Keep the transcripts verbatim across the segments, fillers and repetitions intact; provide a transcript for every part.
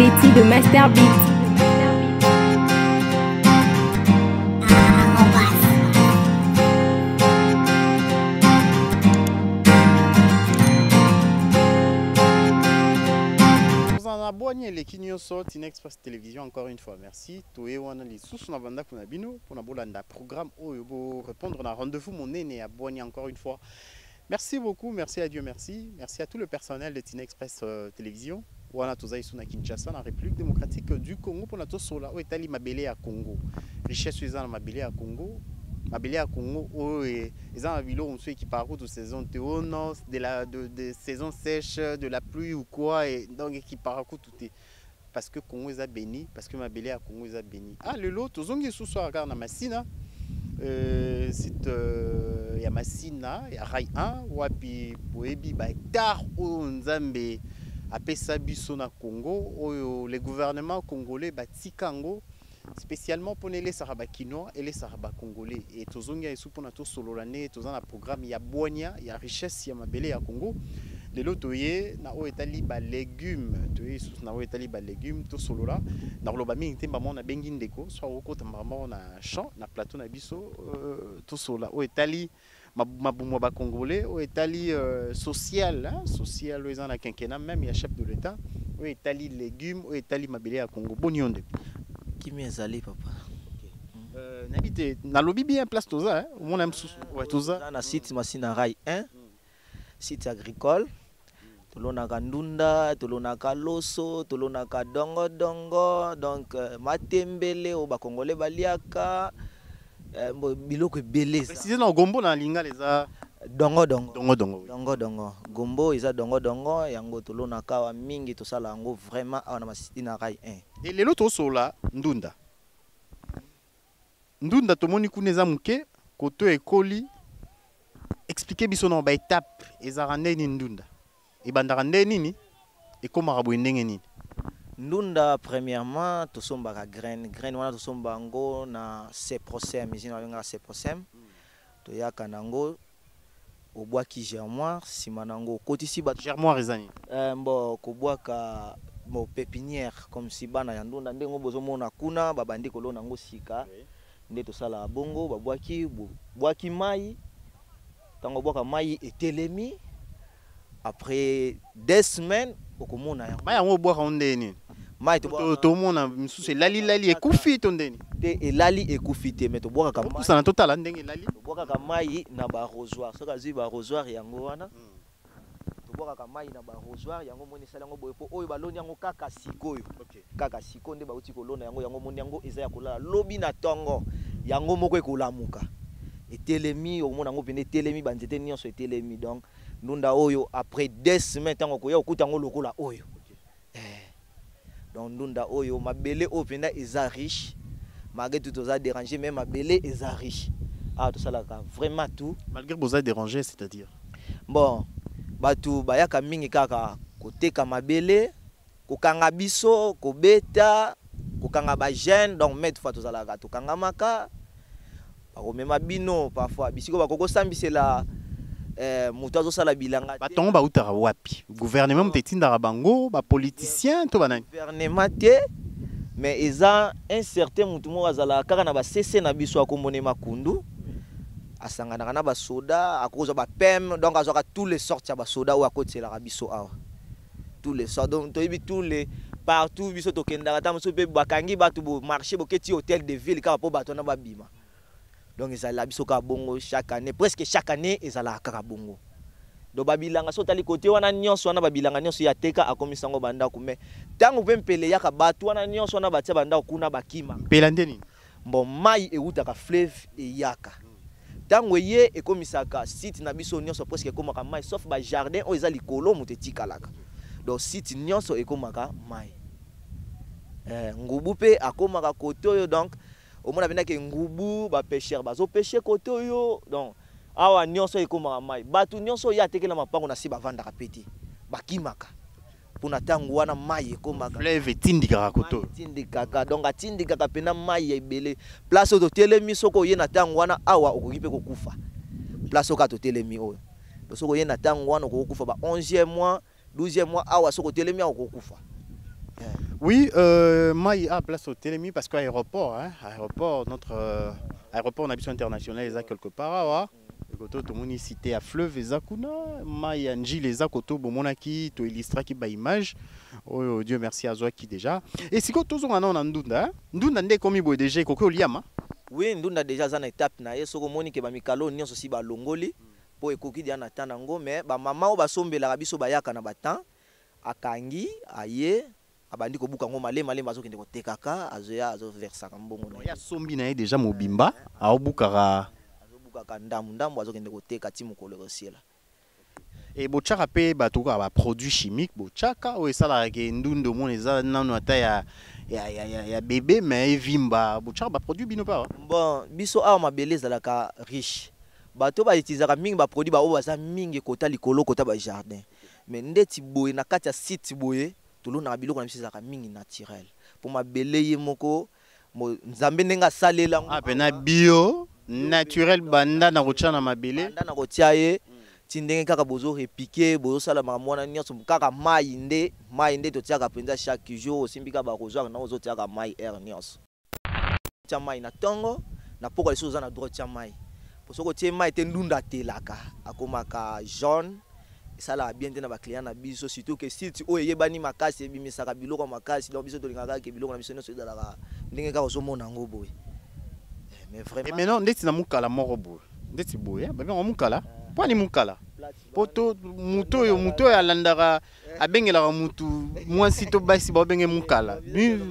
Betty de Master Beat. Abonné les Kinyoso Tinexpress Télévision encore une fois. Merci. Toé wana li sous na banda kuna bino pour na bolanda programme pour répondre à rendez-vous mon aîné abonné encore une fois. Merci beaucoup, merci à Dieu, merci. Merci à tout le personnel de Tinexpress euh, Télévision. Wana tozai suna Kinshasa na République démocratique du Congo pour na to sola o etali mabele ya Congo. Richesse ezana mabele ya Congo. Mabele ya Congo o ezana bilo on sait qui parcourt de saison théonos de la de, de saison sèche de la pluie ou quoi et donc qui parcourt tout est parce que Congo est béni parce que mabele ya Congo est béni. Ah le lot tozongi sous soir na masina euh c'est euh, ya masina ya rail un wapi boebi ba hectare o nzambe apesa biso na Congo o le gouvernement congolais batikango spécialement pour les Sarabakinois et les Sarabakongolais. Et tozongia esu pour nato solo l'année, tozan un programme ya boania, ya richesse ya mabele ya Congo. Les lotoye na o etali ba légumes, toye sous na o etali ba légumes to solo là. Na loba mi ntemba mona bengi ndeko, soit o kota mama na champ, na plateau na biso to solo là. O etali mabumwa ba congolais, o etali social, hein, social les en a quinquennat même ya chef de l'État. O etali légumes, o etali mabele ya Congo. Bonionde. Qui m'est allé, papa? Euh, n'habite, n'a lobby bien place toza, hein? On aime sous, ouais toza. Dans la site Massina Rail un, site agricole. Tolonaka Ndunda, tolonaka Loso, tolonaka Dongo Dongo, donc Matembele au Bakongole Baliaka, biloko belé. Précisément gombo na linga les a. Dongo Dongo. Dongo Dongo. Dongo Dongo. Gombo isa Dongo Dongo, yango tolonaka wa mingi tosala yango vraiment na Massina Rail un. Et les lotos sont là, Ndunda. Ndunda, tout le monde connaît muke, koto ekoli. Expliquez biso na ba étape, ezarande ni Ndunda. Et bandarande nini, et comment rabu ndenge nini. Ndunda premièrement, to somba ka graine, graine wana to somba ngo na Ceprosem, izina wenga Ceprosem. To yaka nango au bois qui germoire, simanango kotisi ba germoire ezani. Euh bon, ko bois ka mo pépinière comme si bana ya Ndunda ndengo bozomona kuna babandi kolona ngo sika nde to sala bongo babwaki bwaki mai tango bwaka mai etelemi après deux semaines okomona ya mai yango bwaka ondeni mai to to mona misusu lali lali ekufi to ndeni te elali ekufi te mais to bwaka ka mai ça na total ndenge lali to bwaka ka mai na ba arrosoir soka zi ba arrosoir yango wana ka mai na ba arrosoir yango moni sala yango boye po oyo baloni yango kaka sikoyo kaka siko nde bauti kolona yango yango moni yango eza ya kolala lobi na tongo yango moko ekolamuka etelemi omona yango pene etelemi banzete nyonso etelemi donc Ndunda oyo après deux semaines tango koya okuta yango lokola oyo eh donc Ndunda oyo mabele oyo penda eza riche malgré tout oza déranger même mabele eza riche ah tout ça là vraiment tout malgré boza déranger c'est-à-dire bon batu bayaka mingi kaka koteka mabele kokanga biso kobeta kokanga ba jeune donc mettre fois tozalaka tokanga maka bakomema bino parfois bisiko bakoko sambisela eh mutu azosala bilanga batongo bautaka wapi gouvernement mtetindaka bango ba politicien to banani gouvernement te mais eza un certain mutu mo azala kaka na ba C C na biso akomone makundu asangana na ba soda akoza ba P M donc azaka tous les sortes ya ba soda ou akotela ka biso awa tous les sortes donc toyibi tous les partout biso tokendaka ta muso pe bakangi batu bo marché boketi hôtel de ville ka po bato na ba bima donc ezala biso ka bongo chaque année presque chaque année ezala ka bongo do babilanga so tali côté wana nyonso wana babilanga nyonso ya teka akomisango banda ku mais tango pe mpele ya ka batu wana nyonso wana batia banda kuna bakima mpela ndeni bon mai eutaka fleuve eyaka tango ye ekomisaka site na biso nyonso presque ekomaka mai sauf ba jardin o eza likolo mutu etikalaka donc site nyonso ekomaka mai eh ngubu pe akomaka koto yo donc omona benda ke ngubu ba pêcheur bazo pêcher koto yo donc awa nyonso ekomaka mai batu nyonso ya tekela mapango na si bavandaka peti bakimaka puna tango wana mai ekomaka fleuve tindika koto tindika donc atindika pena mai ebele place to telemi soko ye na tango wana awa okoki pe kokufa place oka to telemi oyo soko ye na tango wana okokufa ba onzième mois douzième mois awa soko telemi okokufa Oui, euh, moi, il y a place au Télémi parce qu'aéroport, hein, aéroport, notre euh, aéroport navigation international, ils a quelque part, hein. Koto to moni cité à fleuve ezakuna mai anji les akoto bomonaki to illustra ki ba image. Oh Dieu merci à Zoaki déjà. Et si koto zonga na ndunda, ndunda nde komi boy déjà koko liama. Oui, ndunda déjà za na étape na ye soko moni ke ba mikalo nyonso si ba longoli po ekoki dia na tana ngo mais ba mama o ba sombela biso bayaka na batan akangi aye abandi ko buka ngo male male bazo kende ko tekaka azoya azo versa kambongo na ya sombi na ye déjà mobimba a obukara ndamu ndamu azokende koteka ti mokolo rosiela et bochaka pe batuka ba produits chimiques bochaka o esala ke ndundo mon eza nanu ata ya ya ya ya bébé mais evimba bochaka ba produits bino pa bon biso awa mabele ezalaka riche bato ba utilizaka mingi ba produits ba o baza mingi kota likolo kota ba jardin mais ndeti boye na kati ya site boye tolona biloko na biso ezalaka mingi naturel pour mabele ye moko nzambe ndenga salela ah pena bio naturel banda na kotia na mabele banda na kotia ye tindenge kaka bozo repiquer bozo sala mwana nyonso kaka mai nde mai nde to tiaka penza chaque jour osimbika ba kozoa na ozo tiaka mai air nyonso tia mai na tongo na poko leso za na droit tia mai posoko tie mai te ndunda telaka akomaka jaune sala bien te na ba client na biso surtout que site o yebani makasi ebimisaka biloko makasi donc biso to lingaka ke biloko na biso nyonso ezalaka ndenge kaka ozomona ngo boye. Mais vraiment. Et maintenant, ndeti na mukala moko boye. Ndeti boye, ba bien mukala. Poni mukala. Poto muto yo muto ya landara abengela mutu mwasi to basi ba benge mukala.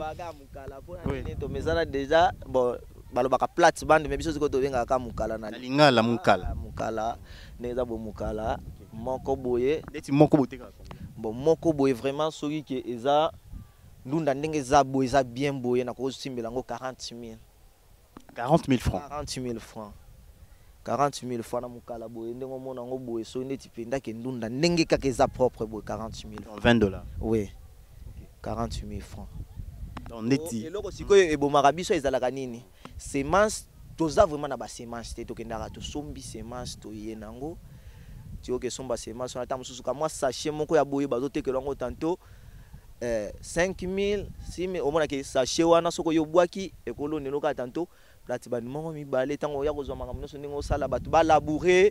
Oui. To mesana déjà bon balobaka plate bande mais biso ziko to benga ka mukala na lingala mukala. Mukala neza bo mukala moko boye. Ndeti moko boteka. Bon moko boye vraiment soki ke eza ndunda ndenge za boye za bien boye na ko simbela ngo quarante mille. quarante mille francs. quarante mille francs. quarante mille francs na mukala boye ndengo mona ngo boye so ndeti penda ke ndunda ndenge kaka eza propre boye quarante mille. vingt dollars. Oui. quarante mille francs. Donc ndeti. Et loko sikoyo ebomaka biso ezalaka nini? Semence toza vraiment na ba semence te tokendaka to sombi semence to yenango. Tio ke somba semence on attend mususu ka moi sachet moko ya boye bazo tekelo ngo tantôt euh cinq mille six mille au moins ke sachet wana soko yo bwaki ekolo nelo ka tantôt plati ba numongo mi balé tango ya kozwa makambo nyonso ndenge osala bato ba labourer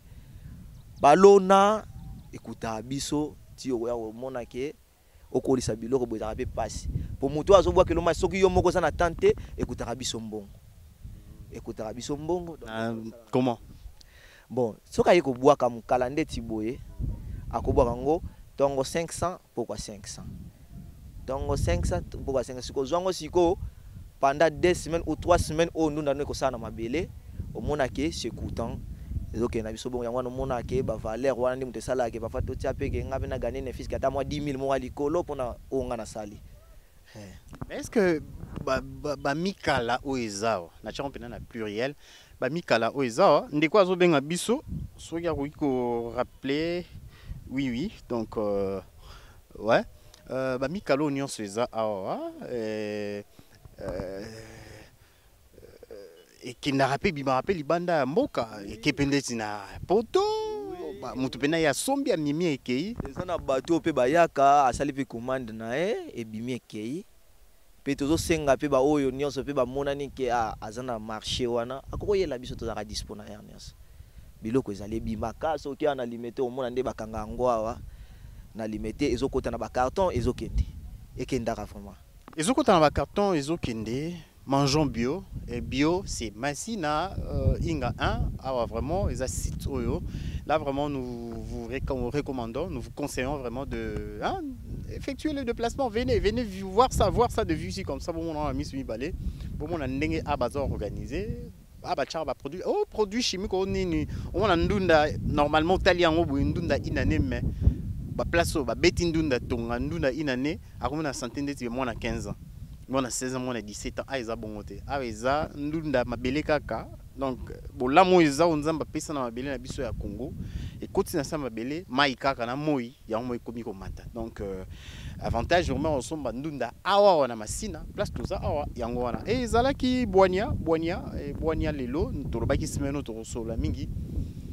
balona ekuta biso ti o ya komona ke okolisa biloko boza pe pasi po muto azobwa ke loma soki yo moko za na tante ekuta biso mbongo ekuta biso mbongo comment bon soka yeko bwaka mukala ndeti boye akobwaka ngo tongo cinq cents pourquoi cinq cents tongo cinq cents pourquoi cinq cents siko zwango siko pendant deux semaines ou trois semaines au nous n'avons que ça na mabele au mona ke c'est coûtant donc na biso bon yango no mona ke ba valeur wana ndi mutesala ke ba fato tia pe ke ngabe na gagner ne fisc ata moi dix mille mo alikolo pona o nga na sali. Mais est-ce que ba ba, ba mikala o ezao na tchon pena na pluriel ba mikala o ezao ndeko azo benga biso so ya ko rappeler oui oui donc euh, ouais euh, ba mikalo nyonso eza awa euh et qui n'a rappelé bima rappelé libanda mboka et qui pendeti na poto ba mutu pena ya sombi ya mimi ekei ezana bato pe bayaka asali pe commande na e e bimi ekei pe tozo senga pe ba oyo nyonso pe ba monani ke a azana marché wana akoko yela biso tozaka disponible ya nyonso biloko ezali bimaka soki ana limité au mona nde bakanga ngwa na limité ezokota na ba carton ezokende ekendaka vraiment. Ils ont dans le carton, ils ont kende, mangeons bio. Et bio, c'est Massina, euh, Inga un, ah, vraiment, ils ont site Oyo. Là, vraiment, nous vous recommandons, nous vous conseillons vraiment de hein, effectuer le déplacement. Venez, venez voir ça, voir ça de vue ici, comme ça, bon, on a mis sur balai. Bon, on a un abazar organisé. Ah, bah, tiens, bah, produit, oh, produit chimique, on est, on a un normalement, italien, on a un inane, mais. Ba place ba betindunda tonga ndunda inane akomona santé ndeti mwana quinze ans mwana seize ans mwana dix-sept ans aiza bongote aiza ndunda mabele kaka donc bolamo eza onzamba pesa na mabele na biso ya Congo et continue ça mabele mai kaka na moi ya moi komi komata donc euh, avantage vraiment osomba ndunda awa wana masina place toza awa yango wana et ezalaki boania boania et boania lelo tolobaki semaine tosola mingi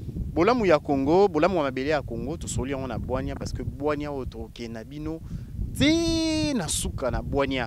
bolamu ya Congo, bolamu ya mabele ya Congo, to soli on a boania parce que boania autre ke nabino te na suka na Boania.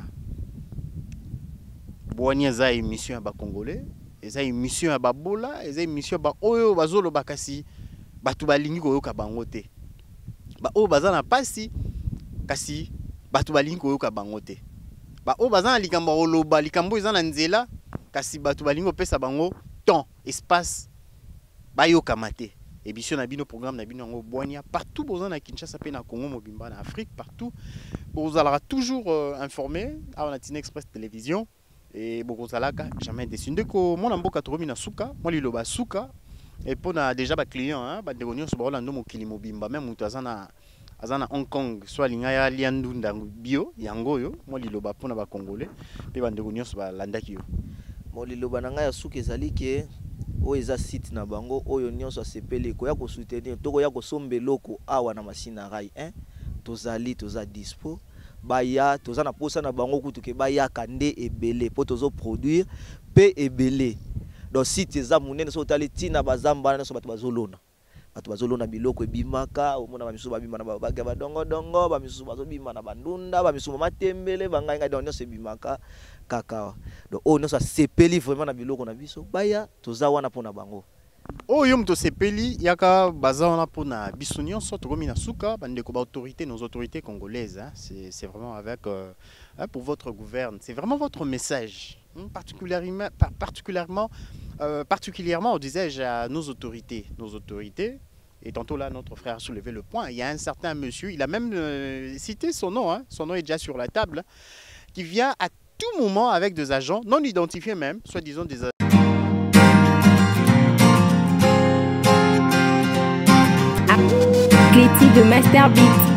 Boania za émission ya ba Congolais, eza émission ya ba bola, eza émission ba oyo bazolo bakasi batu balingi koyoka bango te. Ba oyo baza na pasi kasi batu balingi koyoka bango te. Ba oyo baza na likambo oloba, likambo eza na nzela kasi batu balingi opesa bango temps, espace bayoka mate. Émission na bino programme na bino ngo Boania partout besoin na Kinshasa pe na Congo mobimba na Afrique partout. Vous allez toujours euh, informé à la Tine Express Télévision et beaucoup zalaka jamais déçu. Ndeko mon amboka tromi na suka, moi li loba suka et pour na déjà ba client hein, ba degonio so ba lando mokili mobimba même mutu azana azana Hong Kong soit linga ya liandu ndangu bio yango yo moi li loba pour na ba congolais pe ba degonio so ba landaki yo. Moi li loba na nga ya suka ezali ke o eza site na bango oyo nyonso asepeli ko ya ko soutenir toko ya ko sombe loko awa na masina rai hein tozali toza dispo baya toza na posa na bango kutu ke baya kande ebele po tozo produire pe ebele donc site eza munene so tali tina bazamba na so bato bazolona bato bazolona biloko ebimaka omona ba misu babima na babaga badongo dongo ba misu bazobima na bandunda ba misu matembele banganga donc nyonso ebimaka kaka donc o nyonso sepeli vraiment na biloko na biso baya toza wana pona bango. Oh yom to sepeli yaka bazana pona biso nyonso tokomi na suka bandeko ba autorité nos autorités congolaises hein, c'est c'est vraiment avec euh, pour votre gouverne, c'est vraiment votre message hein, particulièrement particulièrement euh, particulièrement disais-je à nos autorités, nos autorités. Et tantôt là, notre frère a soulevé le point. Il y a un certain monsieur, il a même euh, cité son nom, hein, son nom est déjà sur la table, qui vient à tout moment avec des agents non identifiés même, soi-disant des agents. Cléty de Master Beat.